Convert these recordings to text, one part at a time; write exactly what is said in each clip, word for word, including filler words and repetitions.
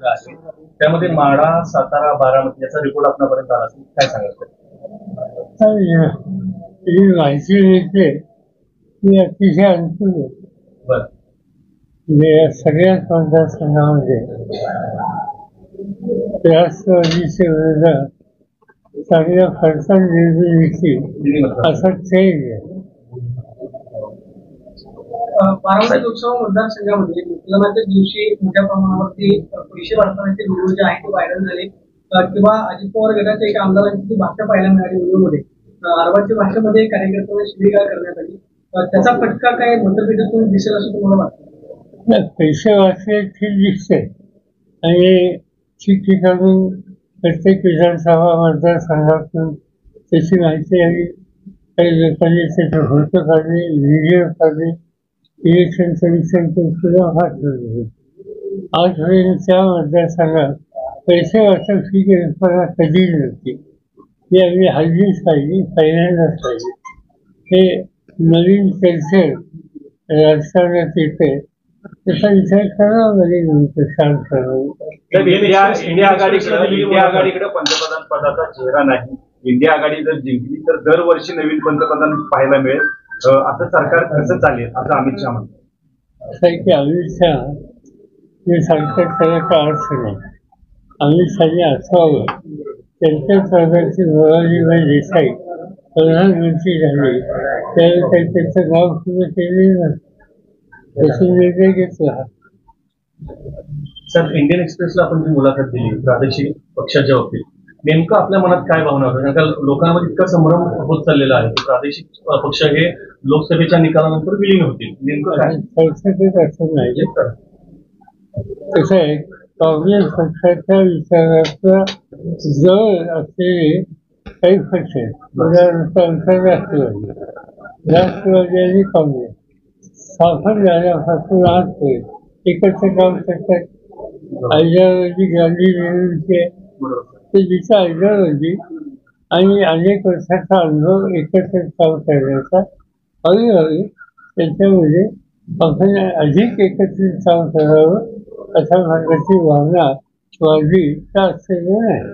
झालेला आहे, त्यामध्ये माढा, सातारा, बारामती याचा रिपोर्ट आपल्यापर्यंत आला असेल, काय सांगाल? ही माहिती मिळते ती अतिशय अनुकूल आहे. बरं. म्हणजे या सगळ्याच मतदारसंघामध्ये राष्ट्रवादीचे विरोधात चांगल्या फरसाण निर्मिती असं चेंज आहे. बारामती लोकसभा मतदारसंघामध्ये मतदानाच्या दिवशी मोठ्या प्रमाणावरती पैसे वाटण्याचे व्हिडिओ जे आहेत ते व्हायरल झाले किंवा अजित पवार गटाच्या एका आमदारांची भाषा पाहायला मिळाली व्हिडिओमध्ये. अर्वाची भाषेमध्ये कार्यकर्त्यांना शिवीगाळ करण्यात आली. त्याचा फटका काय मतपेटीतून दिसेल असं तुम्हाला वाटतं? पैसे वाचले ठीक दिसते आणि ठिकठिकाणून प्रत्येक विधानसभा मतदारसंघातून त्याची माहिती आली. काही लोकांनी त्याचं फोटो काढले, व्हिडिओ काढले, इलेक्शन कमिशनचे सुद्धा हात धरले. आजपर्यंत त्या मतदारसंघात पैसे वाचत ही कल्पना कधी नव्हती. ही आम्ही हल्लीच पाहिजे, पहिल्यांदाच पाहिजे. हे नवीन कल्चर राजकारणात येते त्याचा विचार करावा लागेल. नंतर शांत करावं. इंडिया आघाडीकडे इंडिया आघाडीकडे पंतप्रधान पदाचा चेहरा नाही. इंडिया आघाडी जर जिंकली तर दरवर्षी नवीन पंतप्रधान पाहायला मिळेल. असं सरकार कसं चालेल असं अमित शहा म्हणतात. असं आहे की अमित शहा हे सरकार करायचा अर्थ नाही. अमित शहाने असावं त्यांच्याच प्रकारची मोरारजीभाई देसाई प्रधानमंत्री झाले त्यावेळी काही त्यांचं नाव सुद्धा केलेलं नसतं. तसे निर्णय घेतला. सर, इंडियन एक्सप्रेसला आपण जी मुलाखत दिली प्रादेशिक पक्षाच्या बाबतीत, नेमकं आपल्या मनात काय भावना होत्या? कारण का लोकांमध्ये इतका संभ्रम होत चाललेला आहे की प्रादेशिक पक्ष हे लोकसभेच्या निकालानंतर विलीन होतील. नेमकं काय असं नाही. कसं आहे, काँग्रेस पक्षाच्या विचाराचा जवळ असलेले काही पक्ष आहेत. उदाहरणार्थ आंतरराष्ट्रवादी, राष्ट्रवादी आणि काँग्रेस स्थापन झाल्यापासून आजपर्यंत एकत्र काम करतात. आयडिओलॉजी गांधी नेहरूंची ते जिचा आयडिओलॉजी आणि अनेक वर्षाचा अनुभव एकत्र काम करण्याचा हळूहळू त्याच्यामध्ये आपण अधिक एकत्रित काम करावं अशा प्रकारची भावना वाढली का असलेलं नाही.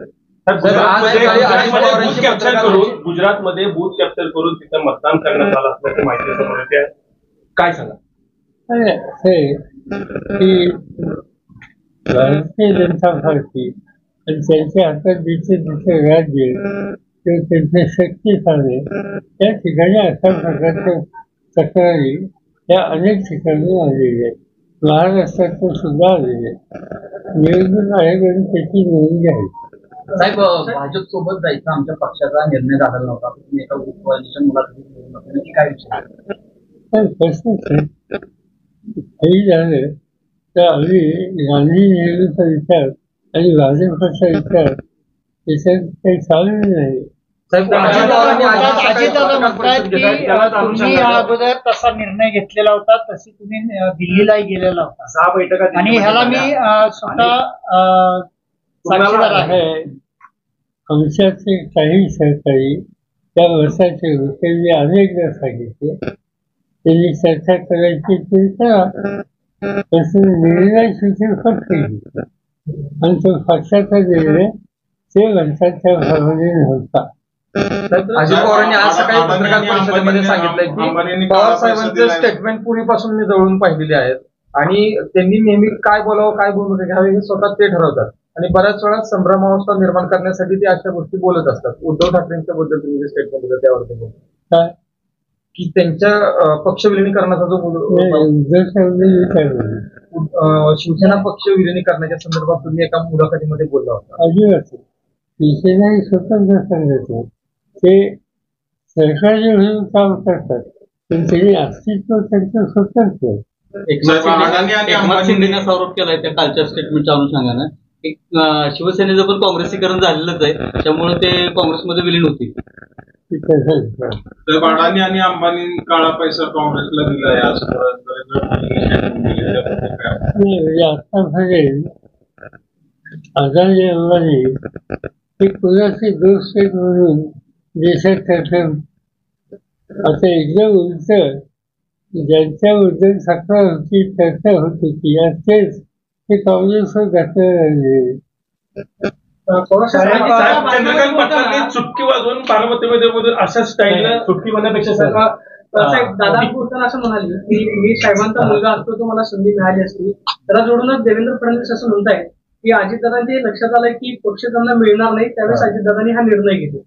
गुजरातमध्ये बूथ कॅप्चर करून तिथं मतदान करण्यात आलं असल्याची माहिती समोर येते. काय सांगा? असे की भारतीय जनता पार्टी आणि त्यांच्या हातात जिथे जिथे राज्य किंवा त्यांचे शक्तीस्थाने त्या ठिकाणी अशा प्रकारच्या तक्रारी या अनेक ठिकाणी आलेल्या आहेत. महाराष्ट्रातून सुद्धा आलेले आहेत. निवडणूक आयोगाने त्याची नोंद घ्यावी. साहेब, भाजप सोबत जायचा आमच्या पक्षाचा निर्णय झाला नव्हता. तुम्ही एका कोalition मुलाखतीत काय विचार? प्रश्नच काही झालं तर आम्ही गांधी नेहरूचा विचार आणि भाजपचा विचार त्याच्यात काही चालू नाही. तुम्ही अगोदर तसा निर्णय घेतलेला होता, तशी तुम्ही दिल्लीलाही गेलेला होता. सहा बैठका आणि ह्याला मी स्वतः साक्षीदार आहे. आमच्याचे काही सहकारी त्या वर्षाचे होते. मी अनेकदा सांगितले त्यांनी चर्चा करायची तरी करा. तसं निर्णय सूचना फक्त केली आणि तो पक्षाचा निर्णय ते म्हणतात त्या भावने नव्हता. अजित पवारांनी आज सकाळी पत्रकार परिषदेमध्ये सांगितलंय की पवार साहेबांचे स्टेटमेंट पूर्वीपासून मी जवळून पाहिलेले आहेत आणि त्यांनी नेहमी काय बोलावं काय भूमिका घ्यावी हे स्वतः ते ठरवतात आणि बऱ्याच वेळा संभ्रमावस्था निर्माण करण्यासाठी ते अशा गोष्टी बोलत असतात. उद्धव ठाकरेंच्या बद्दल तुम्ही जे स्टेटमेंट होतं त्यावर ते बोलतात की त्यांच्या पक्ष विलिनीकरणाचा जो शिवसेना पक्ष विलिनीकरणाच्या संदर्भात तुम्ही एका मुलाखतीमध्ये बोलला होता. अजिबात शिवसेना ही स्वतंत्र संघटना, ते सरकारी म्हणून काम करतात पण त्यांनी अस्तित्व त्यांचं स्वतंत्र. एकनाथ शिंदेने आरोप केलाय त्या कालच्या स्टेटमेंटच्या अनुषंगानं एक शिवसेनेचं पण काँग्रेसीकरण झालेलंच आहे, त्यामुळे ते काँग्रेसमध्ये विलीन होतील. तर अडाणी आणि अंबानी काळा पैसा काँग्रेसला दिलाय आतापर्यंत अदानी अंबानी हे कुणाचे दोस्त आहेत म्हणून देशात ठरलं. आता एकदम उलट ज्यांच्याबद्दल तक्रार होती चर्चा होत होती तेच ते काँग्रेसवर घातलेलं आहे. पवार साहेब, साहेब, साहेब, चंद्रकांत पाटलांनी चुटकी वाजवून बारामतीमध्ये मध्ये अशा स्टाईलनं सुट्टी म्हणण्यापेक्षा साहेब साहेब दादा बोलताना असं म्हणाले की मी साहेबांचा मुलगा असतो तो मला संधी मिळाली असती. त्याला जोडूनच देवेंद्र फडणवीस असं म्हणताय की अजितदादांचे लक्षात आलंय की पक्ष त्यांना मिळणार नाही, त्यावेळेस अजितदादांनी हा निर्णय घेतला.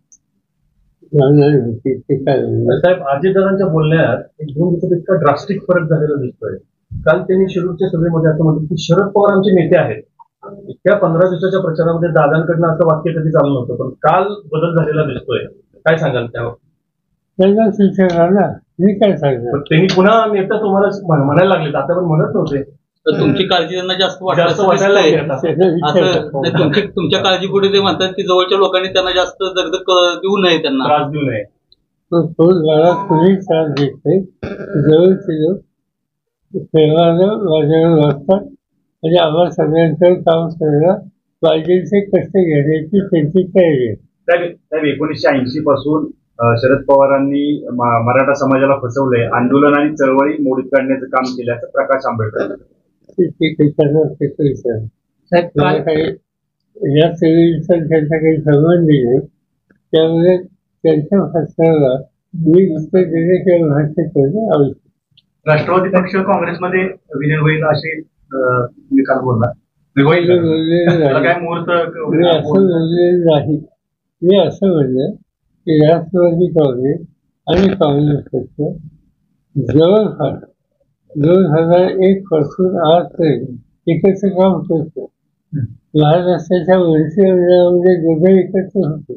साहेब अजितदादांच्या बोलण्यात एक दोन दिवसात इतका ड्रास्टिक फरक झालेला दिसतोय. काल त्यांनी शिरूरच्या सभेमध्ये असं म्हटलं की शरद पवार आमचे नेते आहेत. इतक्या पंधरा दिवसाच्या प्रचारामध्ये दादांकडनं असं वाक्य कधी चालू नव्हतं, पण काल बदल झालेला दिसतोय. काय सांगाल त्यावर? त्यांनाच विचारणार ना, मी काय सांगणार. त्यांनी पुन्हा नेता तुम्हाला म्हण- म्हणायला लागले, आता पण म्हणत नव्हते. तर तुमची काळजी त्यांना जास्त वाटत जास्त असं वाटायला दिसतंय. लागली आता. त्यांना विचारणार. असं नाही, तुमची तुमच्या काळजीपुढे ते म्हणतात की जवळच्या लोकांनी त्यांना जास्त दगदग क- देऊ नये त्यांना. त्रास देऊ नये. तो तो मला कुणी त्रास देत नाही. जवळचे लोक प्रेमानं माझ्यावर वागतात. म्हणजे आम्हाला सगळ्यांचं काम करायला पाहिजे ते कष्ट घेण्याची त्यांची तयारी आहे. साहेब साहेब एकोणीसशे ऐंशी पासून अं, शरद पवारांनी म- मराठा समाजाला फसवलंय, आंदोलन आणि चळवळी मोडीत काढण्याचं काम केल्याचं प्रकाश आंबेडकर. ते ते काही करणार त्याचं विचार. साहेब मला काल काही या सगळीचा त्यांचा काही संबंध नाही. त्यामुळे त्यांच्या भाषणाला मी उत्तर देण्याच्या भाषा करणं आवश्यक. राष्ट्रवादी पक्ष काँग्रेसमध्ये विलीन होईल अशी अं, निकाल बोलला. होईल मी का? बोललेलं त्याला नाही. काय मुहूर्त मी असं बोललेलं नाही. मी असं म्हणलं की राष्ट्रवादी काँग्रेस आणि काँग्रेस पक्ष जवळपास दोन हजार एक पासून आजपर्यंत एकत्र काम करतो. महाराष्ट्राच्या वरच्या मंडळामध्ये दोघे एकत्र होते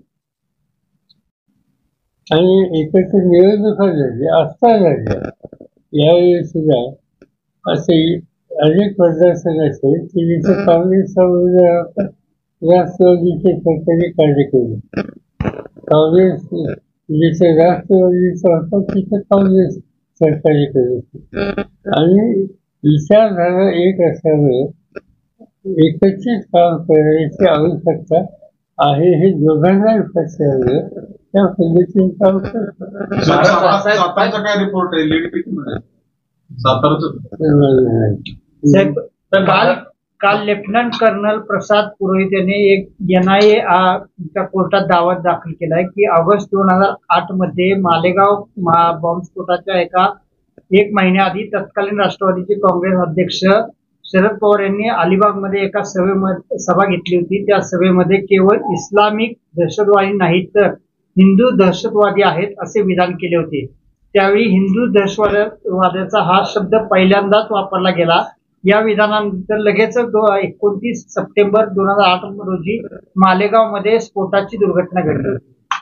आणि एकत्र निवडणुका झाल्या, आत्ता झाल्या. यावेळी सुद्धा असे अनेक मतदारसंघाचे की जिथे काँग्रेसचा उमेदवार होता, राष्ट्रवादीचे सरकारी कार्य केले. काँग्रेस जिथे राष्ट्रवादीचा होता तिथे काँग्रेस सरकारी करत. आणि विचारधारा एक असल्यामुळे एकत्रित काम करण्याची आवश्यकता आहे हे दोघांनाही पटल्यामुळे त्या पद्धतीने काम करतात. सातारचा काय रिपोर्ट आहे? लीड किती मिळेल सातारचं? साहेब काल काल लेफ्टनंट कर्नल प्रसाद पुरोहित यांनी एक एन आय ए च्या कोर्टात दावा दाखल केलाय की ऑगस्ट दोन हजार आठ मध्ये मालेगाव बॉम्बस्फोटाच्या एका एक महिन्याआधी तत्कालीन राष्ट्रवादीचे काँग्रेस अध्यक्ष शरद पवार यांनी अलिबागमध्ये एका सभेमध्ये सभा घेतली होती. त्या सभेमध्ये केवळ इस्लामिक दहशतवादी नाहीत तर हिंदू दहशतवादी आहेत असे विधान केले होते. त्यावेळी हिंदू दहशतवादाचा हा शब्द पहिल्यांदाच वापरला गेला. या विधानानंतर लगेच एकोणतीस सप्टेंबर दोन हजार आठ रोजी मालेगाव मध्ये स्फोटाची दुर्घटना घडली.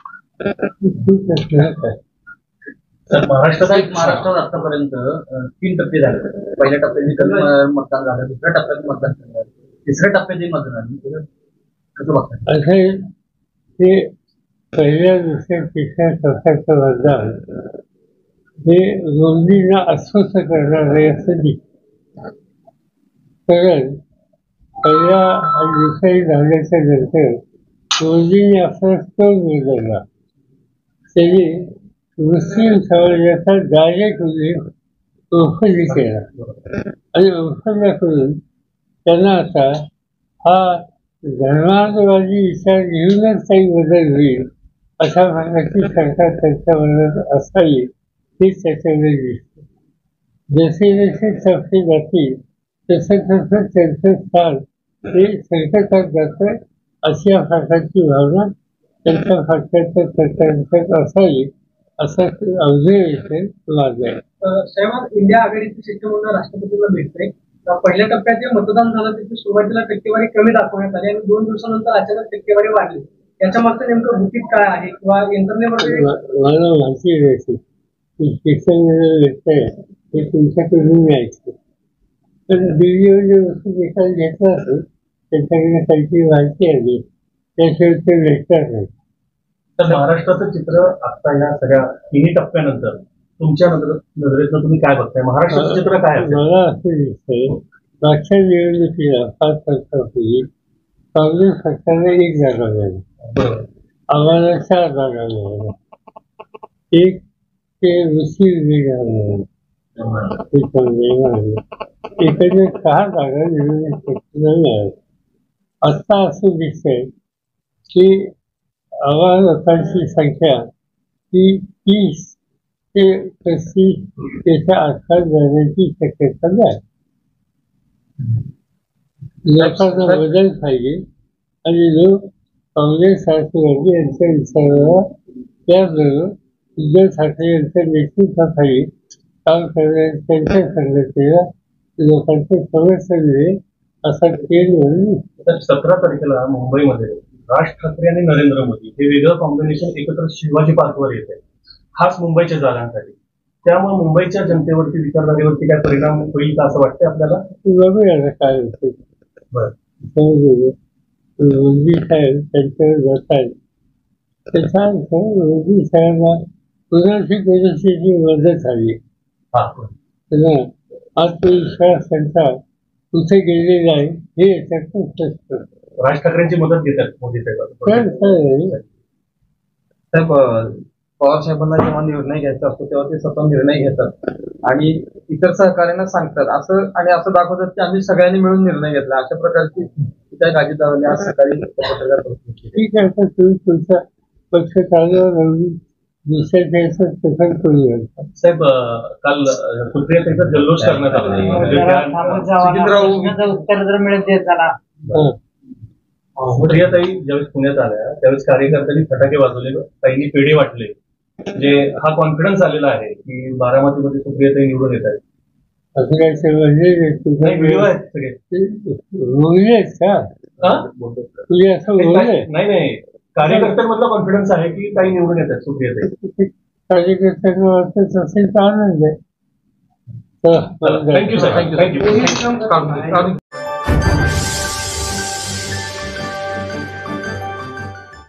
तर महाराष्ट्रात साहेब महाराष्ट्रात आतापर्यंत अं, तीन टप्पे झाले. पहिल्या टप्प्यात कमी मतदान झालं, दुसऱ्या टप्प्यात मतदान झालं, तिसऱ्या टप्प्यात मतदान झालं. कसं बघताय? असं ते पहिल्या दुसऱ्या तिसऱ्या चौथ्याचं मतदान हे मोदींना अस्वस्थ करणार आहे असं दिसतं. कारण पहिल्या आणि दुसऱ्या झाल्याच्या नंतर मोदींनी आपला स्टोन बदलला. त्यांनी मुस्लिम समाजाचा डायरेक्ट उल्लेख ओपनली केला आणि ओपनला करून त्यांना आता हा धर्मांतरवादी विचार घेऊनच काही बदल होईल अशा भागाची सरकार त्यांच्या मनात असावी हेच त्याच्यामध्ये दिसतं. जसे जसे टप्पे जातील तसं तसं त्यांचं स्थान हे संकटात जातं अशा प्रकारची भावना त्यांच्या फाटल्याच्या सरकारच्यात असावी असं ऑब्झर्वेशन माझं आहे. साहेब इंडिया आघाडीचे शिष्टमंडळ राष्ट्रपतींना भेटतंय. पहिल्या टप्प्यात जे मतदान झालं त्याची सुरुवातीला टक्केवारी कमी दाखवण्यात आली आणि दोन दिवसानंतर अचानक टक्केवारी वाढली. याच्या मागचं नेमकं गुपित काय आहे किंवा यंत्रणेमध्ये मला माहिती द्यायची की शिक्षण भेटतंय हे तुमच्याकडून मी ऐकतो. पण दिल्लीमध्ये वस्तू निकाल घेतला असेल त्यांच्याकडे काहीतरी माहिती आली त्याशिवाय ते भेटणार नाही. तर महाराष्ट्राचं चित्र आता या सगळ्या तिन्ही टप्प्यानंतर तुमच्या नजर नजरेतनं तुम्ही काय बघताय? महाराष्ट्राचं चित्र काय असेल? मला असं दिसतंय मागच्या निवडणुकीला पाच वर्षापूर्वी काँग्रेस सरकारने एक जागा मिळाली, आम्हाला चार जागा मिळाल्या. एक ते मुस्लिम लीग मिळाली, एकंदर सहा जागा निवडणूक नाही आहे. आता असं दिसतंय की आम्हा लोकांची संख्या ही तीस ते पस्तीस त्याच्या आसपास जाण्याची शक्यता नाही. लोकांना बदल पाहिजे आणि लोक काँग्रेस राष्ट्रवादी यांच्या विचाराला त्याबरोबर उद्धव ठाकरे यांच्या नेतृत्वाखाली काम करण्यास त्यांच्या संघटनेला लोकांचं समर्थन मिळेल असा खेळ म्हणून तर सतरा तारखेला मुंबईमध्ये राज ठाकरे आणि नरेंद्र मोदी हे वेगळं कॉम्बिनेशन एकत्र शिवाजी पार्कवर येत आहे, खास मुंबईच्या जागांसाठी. त्यामुळे मुंबईच्या जनतेवरती विचारधारेवरती काय परिणाम होईल का असं वाटतंय आपल्याला? बघूया काय होतं. समजलं मोदी साहेब त्यांच्यावर जात आहेत त्याच्यानंतर मोदी साहेबांना पुनर्शी परिस्थितीची मदत हवी. त्यांना आत्मविश्वास त्यांचा कुठे गेलेला आहे हे याच्यातून स्पष्ट. राज ठाकरेंची मदत घेतात मोदी साहेब. तर काय साहेब पवार साहेबांना जेव्हा निर्णय घ्यायचा असतो तेव्हा ते स्वतः निर्णय घेतात आणि इतर सहकार्यांना सांगतात असं आणि असं दाखवतात की आम्ही सगळ्यांनी मिळून निर्णय घेतला. अशा प्रकारची काही अजितदादांनी आज सकाळी पत्रकार परिषद केली. ठीक आहे. तर तुम्ही तुमचा पक्ष चालू नवीन दुसऱ्या द्यायचं पसंत करूया. साहेब काल सुप्रियाताईचा जल्लोष करण्यात आला. उत्तर जर मिळत देत झाला. सुप्रियाताई ज्यावेळेस पुण्यात आल्या त्यावेळेस कार्यकर्त्यांनी फटाके वाजवले, ताईंनी पेढे वाटले. म्हणजे हा कॉन्फिडन्स आलेला आहे की बारामतीमध्ये सुप्रियाताई निवडून येत आहेत. असं काय सगळं व्हिडिओ आहेत सगळे. बोललेच का तुझे असं बोलले? नाही नाही, कार्यकर्त्यांमधला कॉन्फिडन्स आहे की काही निवडून येतात सुप्रियाताई. कार्यकर्त्यांना वाटत असेल तर आनंद आहे. Thank you sir. थँक्यू.